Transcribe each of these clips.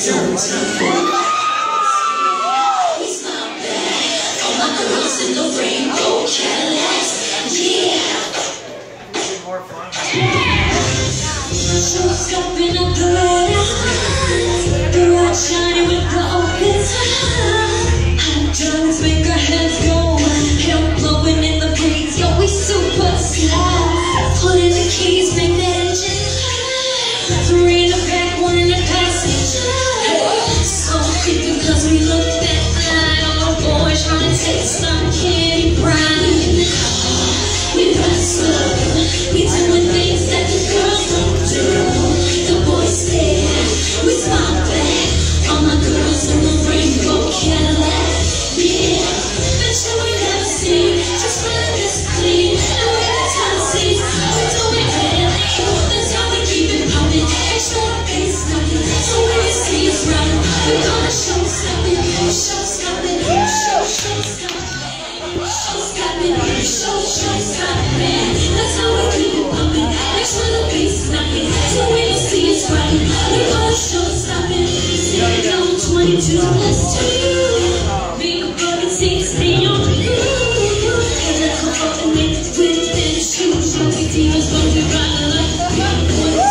in the rainbow Cadillacs, yeah. Showstopper in a bird eye, the light shining with the open time. Hot drugs make our heads go, hair blowing in the breeze. Yo, we super slide. Put in the keys, make that engine high. 3 in the back, 1 in the passenger. So creepy 'cause we look that fly. All the boys trying to take some candy brine. We dress up, we doing things that the girls don't do. The boys stare, we smile back. All my girls in the rainbow Cadillac, yeah. Bet you ain't never seen, just running this clean. And we got time seats, we do it daily. That's how we keep it pumping, extra bass nothing. So when you see us running, we gonna showstopper, showstopper, showstopper. Showstopper, that's how we keep it pumping. Make sure the bass is knocking. So when you see us riding, we call it showstopper. Sitting down 22 plus 2. Being a bucket 16 on the groove. And I come up and make it with their shoes. Young divas gon' be riding like black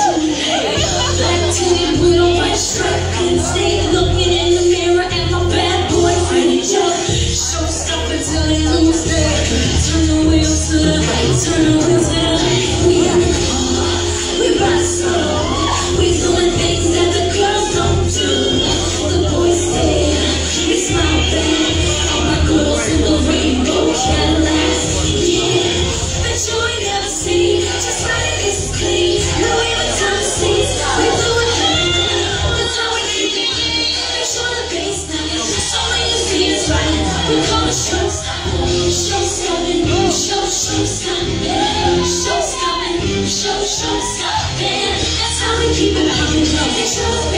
team with a white stripe. And stay looking in the mirror at my bad boyfriend. Showstopper till they lose their. Turn the wheels to the right, turn the wheels to the left. We ride slow, we doing things that the girls don't do. The boys stare, we smile back. All my girls in the rainbow Cadillacs, yeah. Bet you ain't never seen, just riding this clean. No even time to seize, we do it hard. That's how we keep it clean. Make sure the bass knocking, so when you see us riding, we call it showstopper, showstopper, showstopper, showstopper, showstopper. That's how we keep it pumping. Make sure the